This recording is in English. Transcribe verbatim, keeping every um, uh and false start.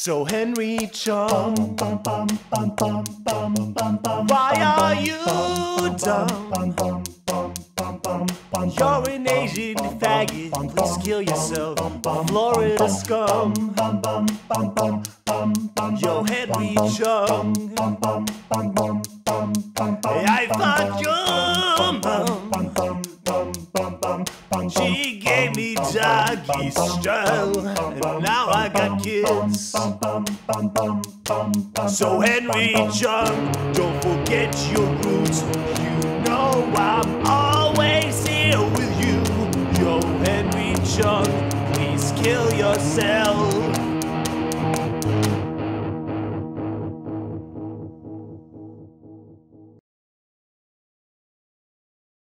So Henry Chung, why are you dumb? You're an Asian faggot, please kill yourself, Florida scum. Yo, Henry Chung, I thought your mom, she gave me doggy style, and now I got kids. So Henry Chung, don't forget your roots, you know I'm